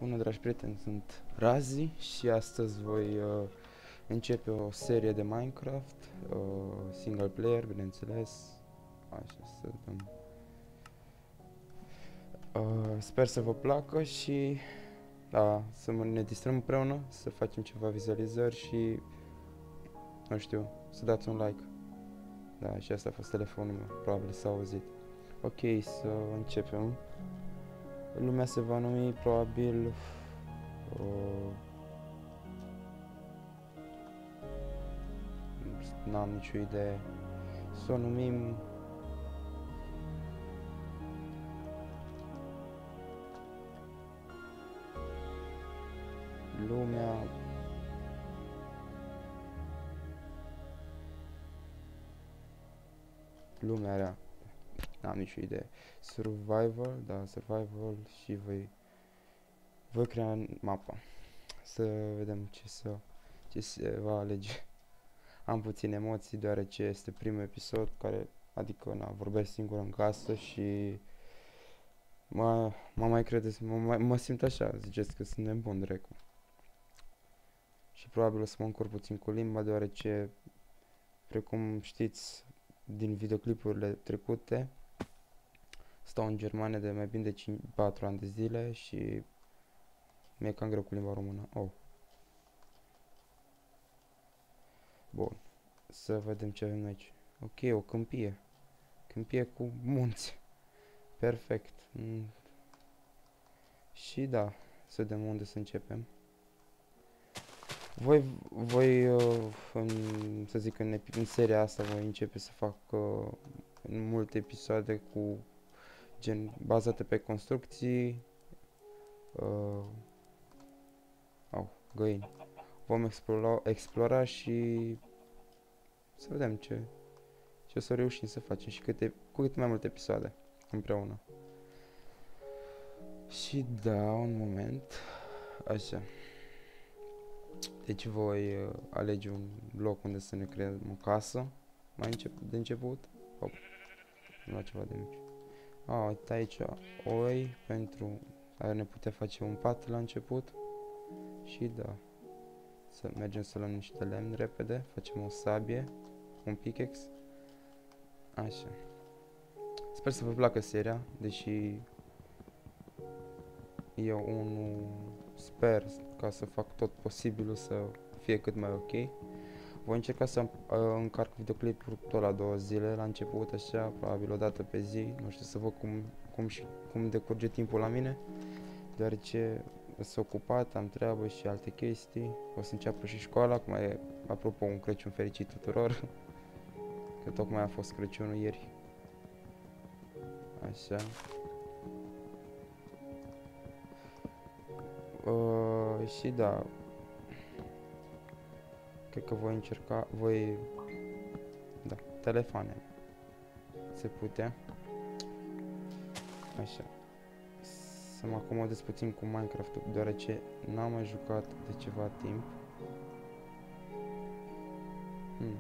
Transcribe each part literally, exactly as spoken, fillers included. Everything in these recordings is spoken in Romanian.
Bună, dragi prieteni, sunt Razi și astăzi voi uh, începe o serie de Minecraft, uh, single player, bineînțeles. Așa, să dăm. Uh, sper să vă placă și da, să ne distrăm împreună, să facem ceva vizualizări și, nu știu, să dați un like. Da, și asta a fost telefonul meu, probabil s-a auzit. Ok, să începem. Lumea se va numi probabil uh, n-am nicio idee. Să o numim lumea lumea rea. N-am nicio idee. Survival, da, survival și voi voi crea mapa. Să vedem ce să ce se va alege. Am puține emoții deoarece este primul episod care, adică, na, vorbesc singur în casă și mă, mă mai credeți, mă, mă, mă simt așa, ziceți că sunt nebun drecu. Și probabil o să mă încurc puțin cu limba deoarece, precum știți din videoclipurile trecute, stau în Germania de mai bine de patru ani de zile și mi-e cam greu cu limba română. Oh. Bun. Să vedem ce avem aici. Ok, o câmpie. Câmpie cu munți. Perfect. Mm. Și da, să vedem unde să începem. Voi, voi uh, în, să zic, în, în seria asta voi începe să fac uh, multe episoade cu gen bazate pe construcții. Uh, au, găini. Vom explora, explora și să vedem ce, ce o să reușim să facem și câte, cu cât mai multe episoade împreună. Și da, un moment. Așa. Deci voi uh, alege un loc unde să ne creăm o casă mai încep de început. Hop. Nu ceva de mici. A, uite aici oi pentru a ne putea face un pat la început. Și da, să mergem să luăm niște lemn repede, facem o sabie, un pickaxe. Așa. Sper să vă placă seria, deși eu unul sper ca să fac tot posibilul să fie cât mai ok. Voi încerca să uh, încarc videoclipuri tot la două zile, la început, așa, probabil o dată pe zi, nu știu, să văd cum, cum, și, cum decurge timpul la mine, deoarece sunt ocupat, am treabă și alte chestii, o să înceapă și școala, acum e, apropo, un Crăciun fericit tuturor, că tocmai a fost Crăciunul ieri. Așa. Uh, și da, cred că voi încerca, voi, da, telefoane, se putea, așa, să mă acomodez puțin cu Minecraft-ul, deoarece n-am mai jucat de ceva timp. Hmm.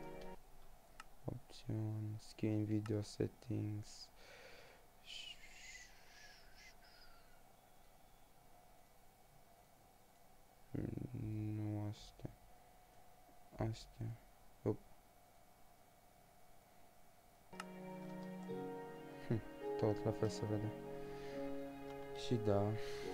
Opțiuni, skin, video settings. Nu astea. Astea. Op. Hm, tot la fel se vede. Și da.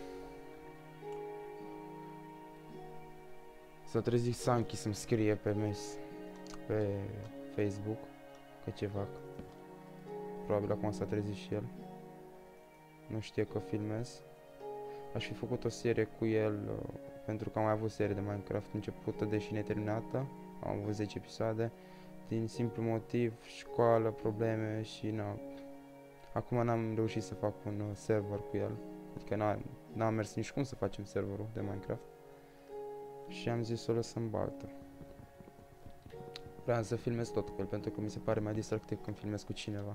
S-a trezit Sanchi să-mi scrie pe mes, pe Facebook, că ceva. Probabil acum s-a trezit și el. Nu știe că filmez. Aș fi făcut o serie cu el, uh, pentru că am mai avut serie de Minecraft începută, deși neterminată. Am avut zece episoade. Din simplu motiv, școală, probleme și na. Acum n-am reușit să fac un uh, server cu el. Adică n-am mers nici cum să facem serverul de Minecraft. Și am zis să o lăsăm baltă. Vreau să filmez tot cu el, pentru că mi se pare mai distractiv când filmez cu cineva.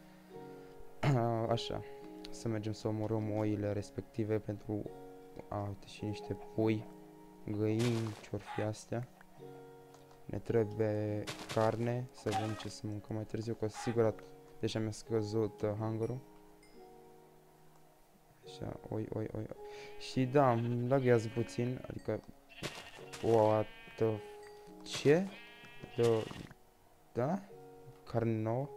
Așa. Să mergem să omorâm oile respective pentru... A, uite și niște pui, găini, ce-or fi astea. Ne trebuie carne, să vedem ce să mâncăm mai târziu, că sigur deja mi-a scăzut uh, hunger-ul. Așa, oi, oi, oi. Și da, îmi laghează puțin, adică... What the... Ce? De... Da? Carne nouă?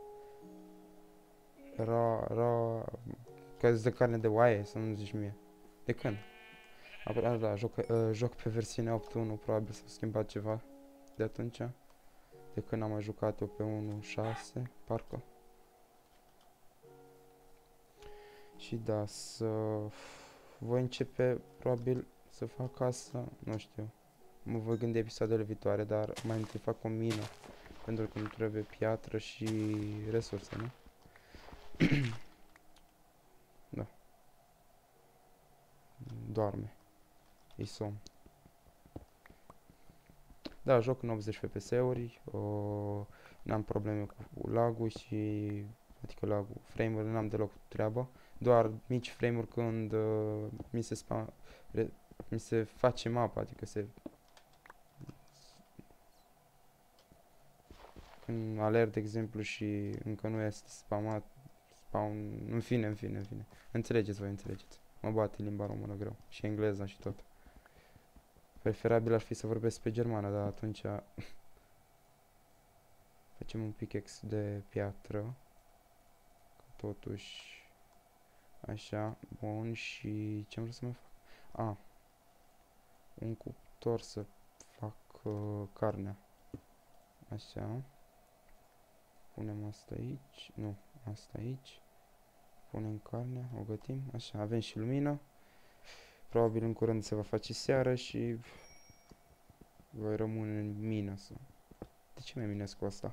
Ra... Ra... Că de carne de oaie, să nu zici mie. De când? Apoi, da, joc, uh, joc pe versiunea opt punct unu, probabil s-a schimbat ceva de atunci. De când am mai jucat eu pe unu punct șase, parcă. Și da, să... Voi începe, probabil, să fac casa, nu știu. Mă voi gândi episoadele viitoare, dar mai întâi fac o mină. Pentru că îmi trebuie piatră și resurse, nu? Da. Doarme. E somn. Da, joc în optzeci F P S-uri, n-am probleme cu lag-ul și... Adică lag-ul, frame-ul, n-am deloc treabă. Doar mici frame-uri când uh, mi se spam... Re, mi se face mapa, adică se... Când alerg, de exemplu, și încă nu este spamat, spawn... În fine, în fine, în fine. Înțelegeți voi, înțelegeți. Mă bate limba română greu. Și engleza și tot. Preferabil ar fi să vorbesc pe germană, dar atunci... Facem un pickaxe de piatră. Totuși... Așa, bun, și ce-am vrut să mai fac? A, un cuptor să fac uh, carnea. Așa. Punem asta aici. Nu, asta aici. Punem carnea, o gătim. Așa, avem și lumină. Probabil în curând se va face seară și voi rămâne în mină să... De ce mai minesc cu asta?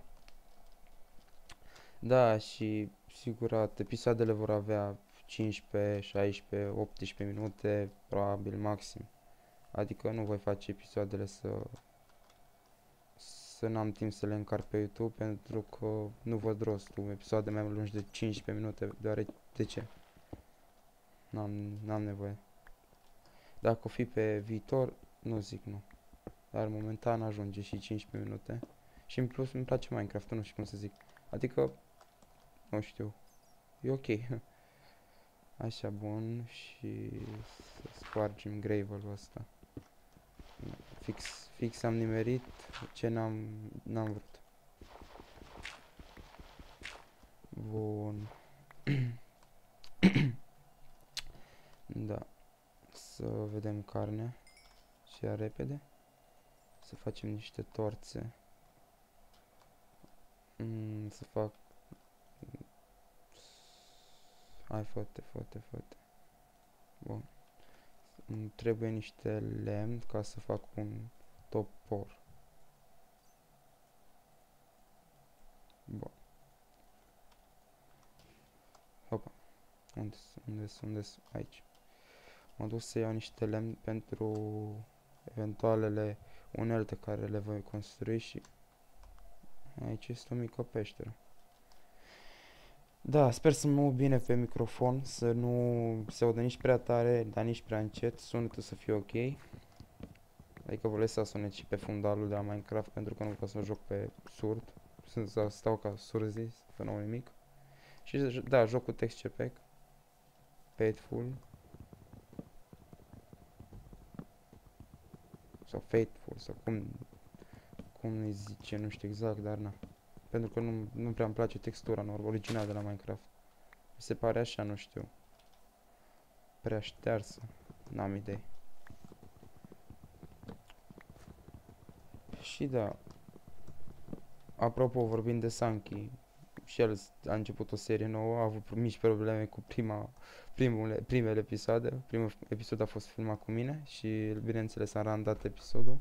Da, și sigurat, episoadele vor avea cincisprezece, șaisprezece, optsprezece minute, probabil maxim. Adică nu voi face episoadele să să n-am timp să le încarc pe YouTube, pentru că nu văd rostul. Episoade mai lungi de cincisprezece minute, deoarece de ce? N-am n-am nevoie. Dacă o fi pe viitor, nu zic nu. Dar momentan ajunge și cincisprezece minute. Și în plus îmi place Minecraft, nu știu cum să zic. Adică, nu știu, e ok. Așa, bun, și să spargem gravel-ul ăsta. Fix, fix am nimerit ce n-am n-am vrut. Bun. Da. Să vedem carnea. Și ea repede. Să facem niște torțe. Mm, să fac... Hai, fă-te, fă-te, fă-te. Bun. Îmi trebuie niște lemn ca să fac un topor. Bun. Hopa. Unde unde unde aici. M-am dus să iau niște lemn pentru eventualele unelte care le voi construi și aici este o mică peșteră. Da, sper să mă aud bine pe microfon, să nu se audă nici prea tare, dar nici prea încet, sunetul să fie ok. Adică vă lăsa sunet și pe fundalul de la Minecraft, pentru că nu vreau să joc pe surd, să stau ca surzi, să nu nimic. Și da, joc cu text C P E C, Faithful, sau Faithful, sau cum, cum îi zice, nu știu exact, dar na. Pentru că nu, nu prea îmi place textura în original de la Minecraft. Mi se pare așa, nu știu, prea ștearsă, n-am idei. Și da, apropo, vorbind de Sankey, și el a început o serie nouă, a avut mici probleme cu prima, primul, primele episoade. Primul episod a fost filmat cu mine și, bineînțeles, am randat episodul.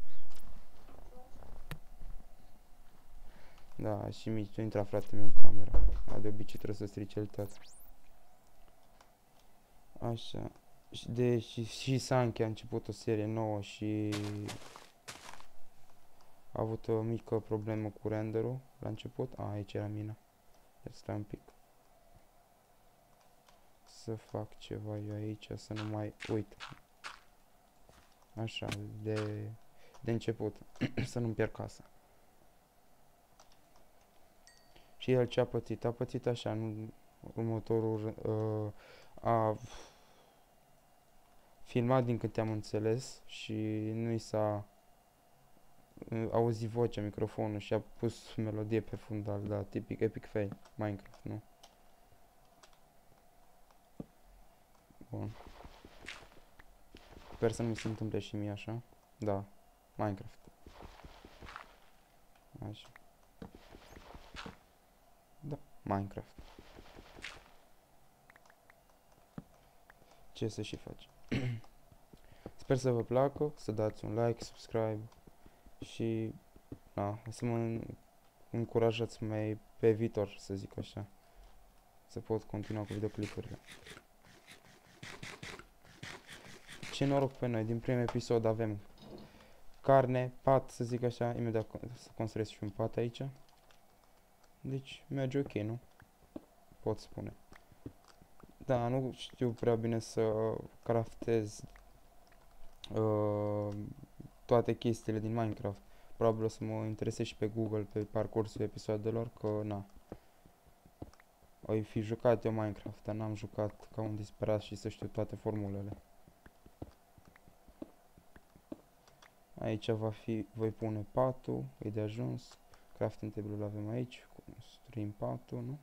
Da, și mici, nu intra fratele meu în camera. A, de obicei trebuie să strice el tot. Așa. Și de și, și Sankey a început o serie nouă și a avut o mică problemă cu renderul la început. A, aici era mina. Stai un pic. Să fac ceva eu aici, să nu mai uit. Așa, de, de început. Să nu-mi pierd casa. Și el ce a pățit? A pățit așa, nu, următorul uh, a filmat din câte am înțeles și nu i s-a uh, auzit vocea, microfonul și a pus melodie pe fundal, da, tipic epic fail, Minecraft, nu? Bun. Sper să nu mi se întâmple și mie așa. Da, Minecraft. Așa. Da, Minecraft. Ce să și faci? Sper să vă placă, să dați un like, subscribe și da, să mă încurajați mai pe viitor, să zic așa. Să pot continua cu videoclipurile. Ce noroc pe noi, din primul episod avem carne, pat, să zic așa, imediat să construiesc și un pat aici. Deci merge ok, nu? Pot spune. Da, nu știu prea bine să craftez uh, toate chestiile din Minecraft. Probabil o să mă interesez și pe Google pe parcursul episoadelor, că na. Oi fi jucat eu Minecraft, dar n-am jucat ca un disperat și să știu toate formulele. Aici va fi, voi pune patul, e de ajuns. Crafting table-ul avem aici, construim patul, nu?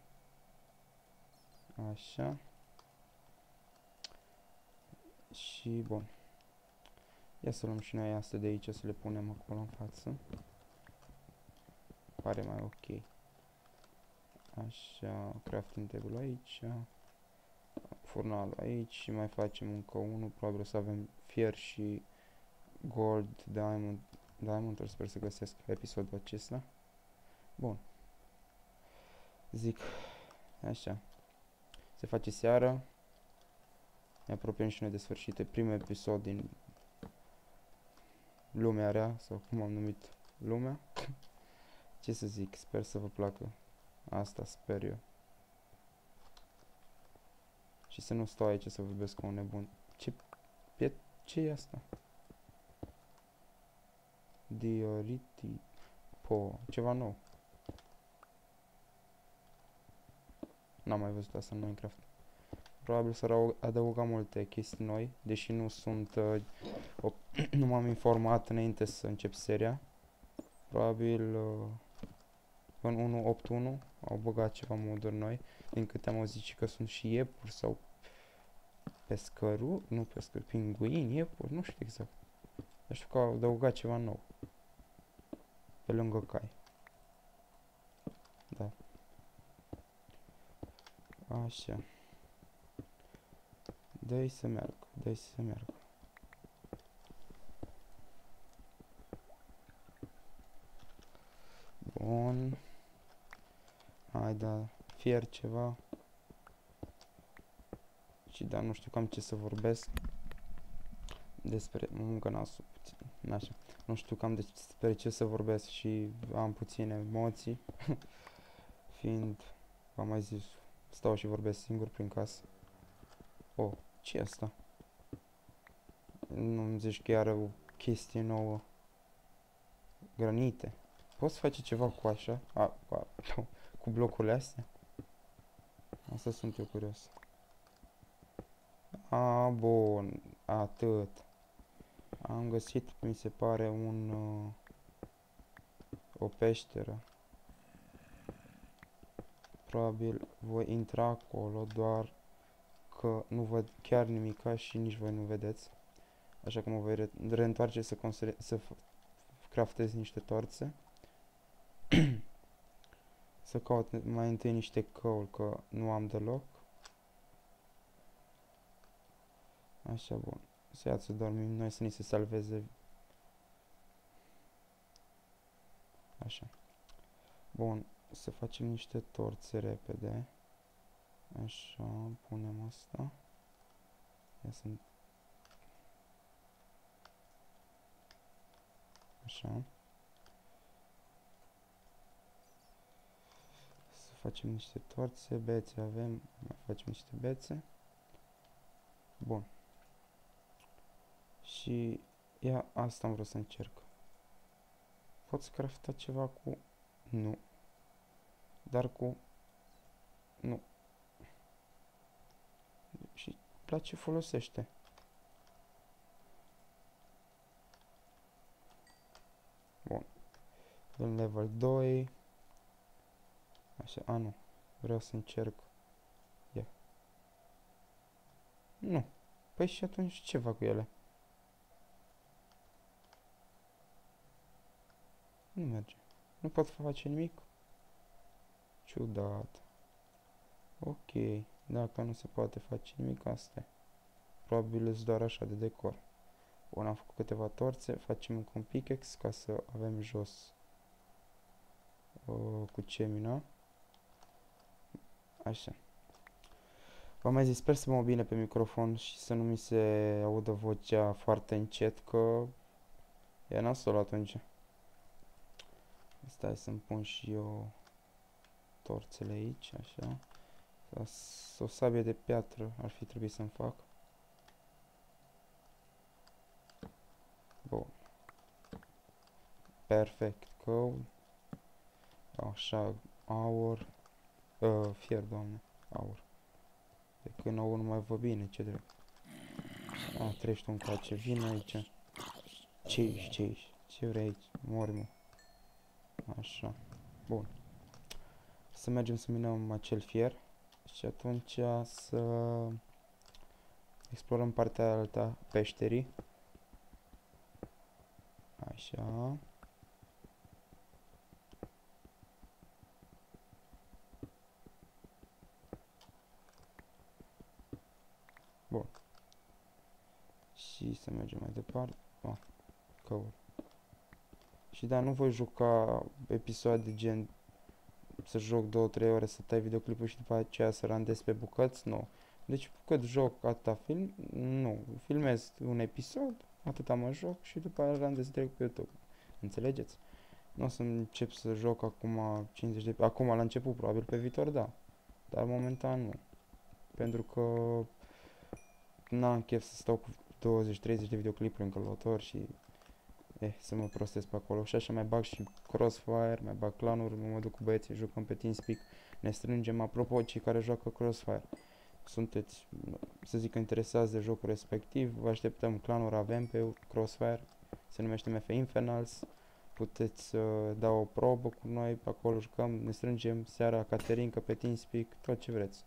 Așa. Și bun. Ia să luăm și noi astea de aici, să le punem acolo în față. Pare mai ok. Așa, crafting table aici. Furnalul aici și mai facem încă unul. Probabil o să avem fier și gold, diamond. Diamond, sper să găsesc episodul acesta. Bun. Zic, așa. Se face seara. Ne apropiem și noi de sfârșit. Primul episod din lumea rea, sau cum am numit lumea. Ce să zic, sper să vă placă. Asta sper eu. Și să nu stau aici să vorbesc cu un nebun. Ce piet... ce e asta? Dioriti... Po... ceva nou. N-am mai văzut asta în Minecraft. Probabil să adăugăm multe chestii noi, deși nu sunt... Uh, o, nu m-am informat înainte să încep seria. Probabil... Uh, în unu punct opt punct unu au băgat ceva moduri noi. Din câte am auzit și că sunt și iepuri sau pescăru, nu pescăru, pinguini, iepuri, nu știu exact. Dar știu că au adăugat ceva nou. Pe lângă cai. Da. Așa. Dă-i să meargă, dă-i să meargă. Bun. Hai, da, fier ceva. Și da, nu știu cam ce să vorbesc. Despre, încă nasul puțin, așa. Nu știu cam despre ce să vorbesc și am puține emoții. Fiind, v-am mai zis, stau și vorbesc singur prin casă. Oh, ce e asta? Nu-mi zici că are o chestie nouă. Granite. Poți face ceva cu așa? A, cu, cu blocurile astea? Asta sunt eu curios. A, bun. Atât. Am găsit, mi se pare, un... Uh, o peșteră. Probabil voi intra acolo, doar că nu văd chiar nimica și nici voi nu vedeți. Așa că mă voi re reîntoarce să, să craftez niște torțe. Să caut mai întâi niște coal, că nu am deloc. Așa, bun. Să ia să dormim noi, să ni se salveze. Așa. Bun, să facem niște torțe repede. Așa, punem asta. Ia să... Așa. Să facem niște torțe, bețe avem, mai facem niște bețe. Bun. Și ia, asta am vrut să încerc. Poți crafta ceva cu... Nu. Dar cu... Nu. Și la ce folosește? În level doi. Așa, a, nu. Vreau să încerc. Ia. Nu. Păi și atunci ce fac cu ele? Nu merge. Nu pot face nimic? Ciudat. Ok. Dacă nu se poate face nimic, asta e. Probabil îți doar așa de decor. Bun, am făcut câteva torțe. Facem încă un pickaxe ca să avem jos uh, cu ce mina. Așa. V-am mai zis, sper să mă bine pe microfon și să nu mi se audă vocea foarte încet, că e nasol atunci. Stai să-mi pun și eu torțele aici, așa. O sabie de piatră ar fi trebuit să-mi fac. Bun. Perfect. Go. Așa, aur. Uh, fier, doamne. Aur. De când aur nu mai văd bine, ce drept. A, treci tu încoace. Vine aici. Ce ești, ce ești? Ce vrei aici? Mori, mă. Așa. Bun. Să mergem să minăm acel fier. Și atunci să explorăm partea alta peșterii. Așa. Bun. Și să mergem mai departe. Ah, căur. Și da, nu voi juca episoade gen să joc două trei ore, să tai videoclipul și după aceea să randez pe bucăți, nu. Deci cât joc atâta film, nu. Filmez un episod, atâta mă joc și după aceea randez direct pe YouTube. Înțelegeți? Nu o să încep să joc acum cincizeci de... Acum la început, probabil pe viitor, da. Dar momentan nu. Pentru că n-am chef să stau cu douăzeci treizeci de videoclipuri în călător și eh, să mă prostesc pe acolo. Și așa mai bag și Crossfire, mai bag clanuri, mă duc cu băieții, jucăm pe TeamSpeak, ne strângem. Apropo, cei care joacă Crossfire, sunteți, să zic, interesați de jocul respectiv, vă așteptăm, clanuri avem pe Crossfire, se numește M F Infernals, puteți uh, da o probă cu noi, pe acolo jucăm, ne strângem seara, Caterinca pe TeamSpeak, tot ce vreți.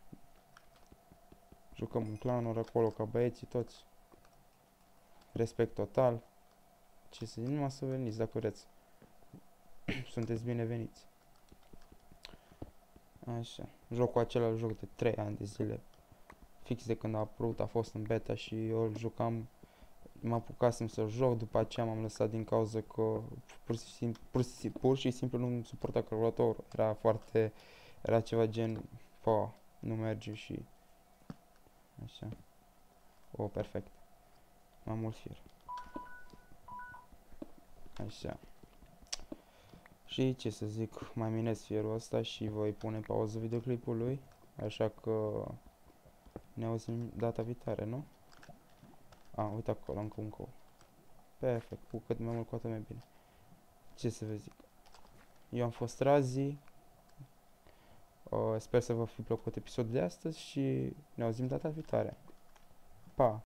Jucăm în clanuri acolo ca băieții toți, respect total. Ce să zic, numai să veniți dacă vreți. Sunteți bineveniți. Așa. Jocul acela îl joc de trei ani de zile. Fix de când a apărut, a fost în beta și eu îl jucam. Mă apucasem să joc, după aceea m-am lăsat din cauza că pur și simplu, pur și, pur și simplu nu suporta calculatorul. Era foarte, era ceva gen, po, nu merge și așa. O, perfect. Mai mult fier. Așa. Și ce să zic, mai minez fierul ăsta și voi pune pauză videoclipului, așa că ne auzim data viitoare, nu? A, uite acolo, încă un cou. Perfect, cu cât mai mult, cu atât mai bine. Ce să vă zic. Eu am fost Razi, uh, sper să vă fi plăcut episodul de astăzi și ne auzim data viitoare. Pa!